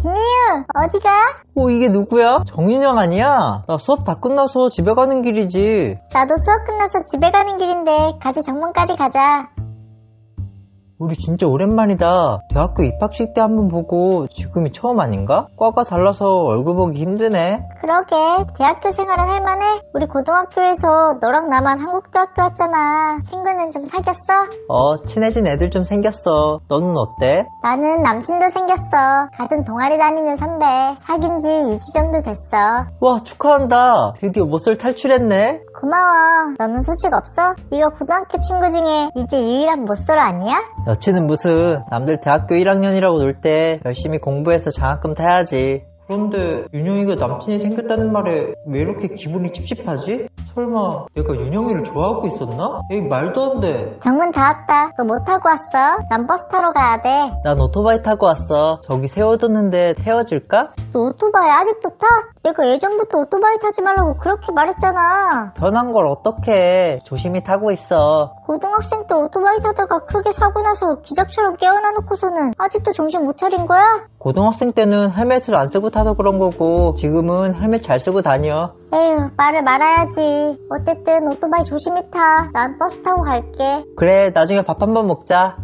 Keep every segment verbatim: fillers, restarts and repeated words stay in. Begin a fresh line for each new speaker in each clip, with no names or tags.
김미유, 어디가?
어, 이게 누구야? 정윤영 아니야? 나 수업 다 끝나서 집에 가는 길이지.
나도 수업 끝나서 집에 가는 길인데 같이 정문까지 가자.
우리 진짜 오랜만이다. 대학교 입학식 때 한번 보고 지금이 처음 아닌가? 과가 달라서 얼굴 보기 힘드네.
그러게, 대학교 생활은 할만해? 우리 고등학교에서 너랑 나만 한국대학교 왔잖아. 친구는 좀 사귀었어?
어, 친해진 애들 좀 생겼어. 너는 어때?
나는 남친도 생겼어. 같은 동아리 다니는 선배. 사귄 지 이 주 정도 됐어.
와, 축하한다. 드디어 못쏠 탈출했네.
고마워. 너는 소식 없어? 네가 고등학교 친구 중에 이제 유일한 못쏠 아니야?
여친은 무슨, 남들 대학교 일 학년이라고 놀 때 열심히 공부해서 장학금 타야지. 그런데 윤영이가 남친이 생겼다는 말에 왜 이렇게 기분이 찝찝하지? 설마 내가 윤영이를 좋아하고 있었나? 에이, 말도 안 돼.
정문 다 왔다. 너 뭐 타고 왔어? 난 버스 타러 가야 돼.
난 오토바이 타고 왔어. 저기 세워뒀는데 태워줄까?
너 오토바이 아직도 타? 내가 예전부터 오토바이 타지 말라고 그렇게 말했잖아.
변한 걸 어떡해. 조심히 타고 있어.
고등학생 때 오토바이 타다가 크게 사고 나서 기적처럼 깨어나 놓고서는 아직도 정신 못 차린 거야?
고등학생 때는 헬멧을 안 쓰고 타서 그런 거고 지금은 헬멧 잘 쓰고 다녀.
에휴, 말을 말아야지. 어쨌든 오토바이 조심히 타. 난 버스 타고 갈게.
그래, 나중에 밥 한번 먹자.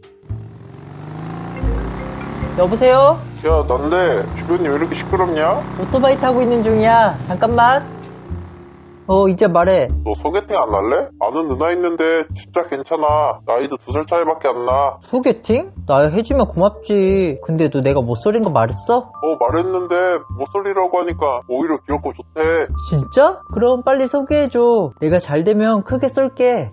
여보세요?
야, 난데 주변이 왜 이렇게 시끄럽냐?
오토바이 타고 있는 중이야. 잠깐만. 어, 이제 말해.
너 소개팅 안 할래? 아는 누나 있는데 진짜 괜찮아. 나이도 두 살 차이밖에 안 나.
소개팅? 나 해주면 고맙지. 근데 너 내가 못소린 거 말했어?
어, 말했는데 못소리라고 하니까 오히려 귀엽고 좋대.
진짜? 그럼 빨리 소개해줘. 내가 잘 되면 크게 쏠게.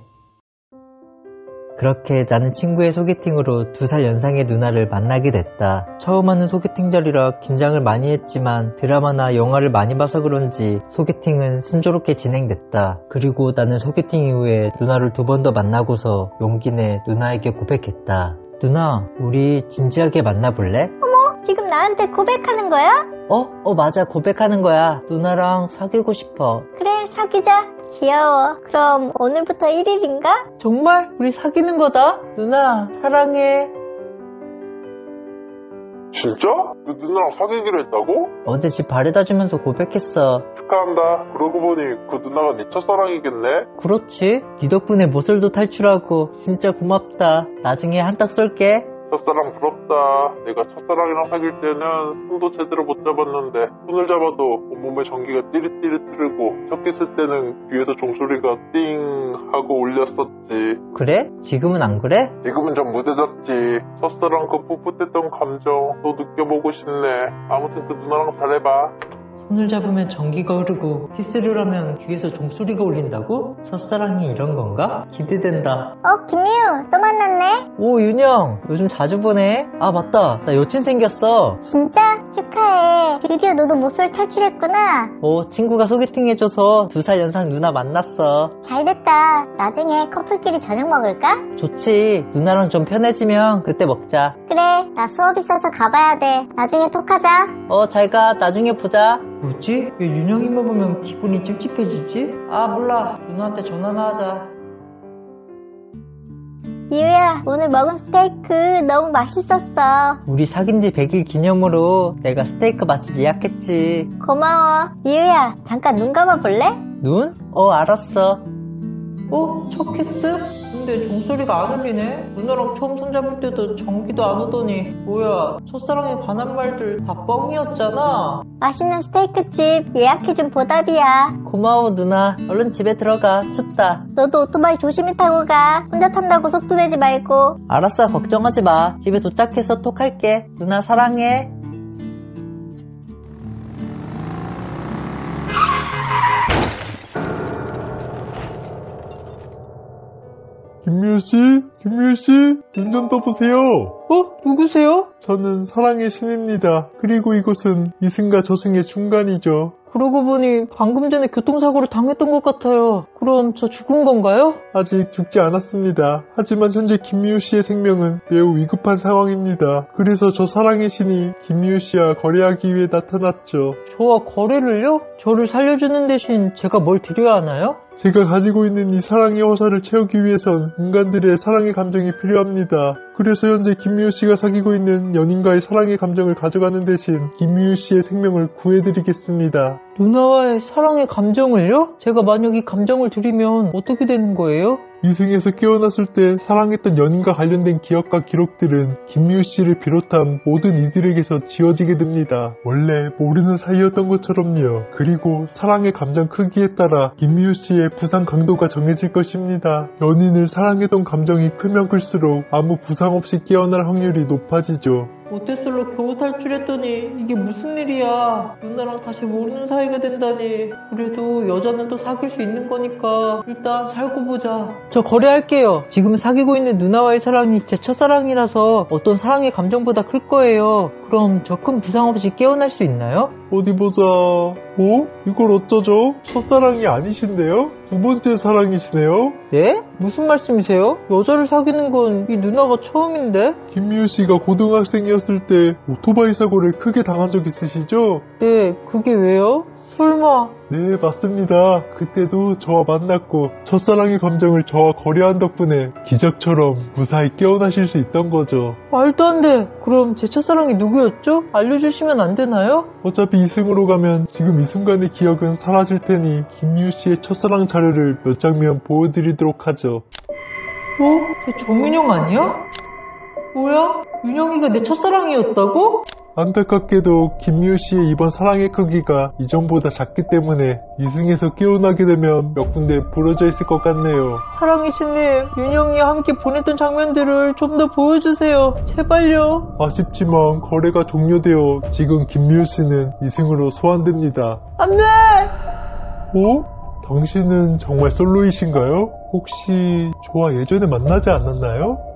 그렇게 나는 친구의 소개팅으로 두 살 연상의 누나를 만나게 됐다. 처음 하는 소개팅 자리라 긴장을 많이 했지만 드라마나 영화를 많이 봐서 그런지 소개팅은 순조롭게 진행됐다. 그리고 나는 소개팅 이후에 누나를 두 번 더 만나고서 용기 내 누나에게 고백했다. 누나, 우리 진지하게 만나볼래?
어머, 지금 나한테 고백하는 거야?
어? 어, 맞아. 고백하는 거야. 누나랑 사귀고 싶어.
그래, 사귀자. 귀여워. 그럼 오늘부터 일 일인가?
정말? 우리 사귀는 거다? 누나, 사랑해.
진짜? 너 누나랑 사귀기로 했다고?
어제 집 바래다 주면서 고백했어.
축하한다. 그러고 보니 그 누나가 네 첫사랑이겠네?
그렇지. 네 덕분에 모쏠도 탈출하고 진짜 고맙다. 나중에 한턱 쏠게.
첫사랑 부럽다. 내가 첫사랑이랑 사귈 때는 손도 제대로 못 잡았는데 손을 잡아도 온몸에 전기가 띠릿띠릿 흐르고 첫 키스 때는 귀에서 종소리가 띵 하고 울렸었지.
그래? 지금은 안 그래?
지금은 좀 무뎌졌지. 첫사랑 그 풋풋했던 감정 또 느껴보고 싶네. 아무튼 그 누나랑 잘해봐.
손을 잡으면 전기가 흐르고 키스를 하면 귀에서 종소리가 울린다고? 첫사랑이 이런 건가? 기대된다.
어, 김미유, 또 만났네?
오, 윤영. 요즘 자주 보네. 아, 맞다. 나 여친 생겼어.
진짜? 축하해. 드디어 너도 못쏠 탈출했구나.
어, 친구가 소개팅 해줘서 두 살 연상 누나 만났어.
잘됐다. 나중에 커플끼리 저녁 먹을까?
좋지. 누나랑 좀 편해지면 그때 먹자.
그래, 나 수업 있어서 가봐야 돼. 나중에 톡하자.
어, 잘 가. 나중에 보자. 뭐지? 왜 윤영이만 보면 기분이 찝찝해지지? 아, 몰라. 누나한테 전화나 하자.
미유야, 오늘 먹은 스테이크 너무 맛있었어.
우리 사귄 지 백 일 기념으로 내가 스테이크 맛집 예약했지.
고마워. 미유야, 잠깐 눈 감아볼래?
눈? 어, 알았어. 어? 첫 키스? 근데 종소리가 안 울리네? 누나랑 처음 손잡을 때도 전기도 안 오더니 뭐야, 첫사랑에 관한 말들 다 뻥이었잖아.
맛있는 스테이크집 예약해준 보답이야.
고마워 누나. 얼른 집에 들어가. 춥다.
너도 오토바이 조심히 타고 가. 혼자 탄다고 속도 내지 말고.
알았어, 걱정하지 마. 집에 도착해서 톡할게. 누나 사랑해.
김미유씨? 김미유씨? 눈 좀 떠보세요.
어? 누구세요?
저는 사랑의 신입니다. 그리고 이곳은 이승과 저승의 중간이죠.
그러고 보니 방금 전에 교통사고를 당했던 것 같아요. 그럼 저 죽은 건가요?
아직 죽지 않았습니다. 하지만 현재 김미유씨의 생명은 매우 위급한 상황입니다. 그래서 저 사랑의 신이 김미유씨와 거래하기 위해 나타났죠.
저와 거래를요? 저를 살려주는 대신 제가 뭘 드려야 하나요?
제가 가지고 있는 이 사랑의 화살을 채우기 위해선 인간들의 사랑의 감정이 필요합니다. 그래서 현재 김미호 씨가 사귀고 있는 연인과의 사랑의 감정을 가져가는 대신 김미호 씨의 생명을 구해드리겠습니다.
누나와의 사랑의 감정을요? 제가 만약 이 감정을 드리면 어떻게 되는 거예요?
이승에서 깨어났을 때 사랑했던 연인과 관련된 기억과 기록들은 김미호 씨를 비롯한 모든 이들에게서 지워지게 됩니다. 원래 모르는 사이였던 것처럼요. 그리고 사랑의 감정 크기에 따라 김미호 씨의 부상 강도가 정해질 것입니다. 연인을 사랑했던 감정이 크면 클수록 아무 부상 없이 깨어날 확률이 높아지죠.
모태솔로 겨우 탈출했더니 이게 무슨 일이야. 누나랑 다시 모르는 사이가 된다니. 그래도 여자는 또 사귈 수 있는 거니까 일단 살고 보자. 저 거래할게요. 지금 사귀고 있는 누나와의 사랑이 제 첫사랑이라서 어떤 사랑의 감정보다 클 거예요. 그럼 저 큰 부상 없이 깨어날 수 있나요?
어디 보자. 어? 이걸 어쩌죠? 첫사랑이 아니신데요? 두 번째 사랑이시네요?
네? 무슨 말씀이세요? 여자를 사귀는 건 이 누나가 처음인데?
김미호 씨가 고등학생이었을 때 오토바이 사고를 크게 당한 적 있으시죠?
네, 그게 왜요? 설마.
네, 맞습니다. 그때도 저와 만났고 첫사랑의 감정을 저와 거래한 덕분에 기적처럼 무사히 깨어나실 수 있던 거죠.
말도 안 돼. 그럼 제 첫사랑이 누구였죠? 알려주시면 안 되나요?
어차피 이승으로 가면 지금 이 순간의 기억은 사라질 테니 김미호 씨의 첫사랑 자료를 몇 장면 보여드리도록 하죠.
어? 저 정윤영 아니야? 뭐야? 윤영이가 내 첫사랑이었다고?
안타깝게도 김미호 씨의 이번 사랑의 크기가 이전보다 작기 때문에 이승에서 깨어나게 되면 몇 군데 부러져 있을 것 같네요.
사랑의 신님, 윤영이와 함께 보냈던 장면들을 좀 더 보여주세요. 제발요.
아쉽지만 거래가 종료되어 지금 김미호 씨는 이승으로 소환됩니다.
안 돼!
어? 당신은 정말 솔로이신가요? 혹시 저와 예전에 만나지 않았나요?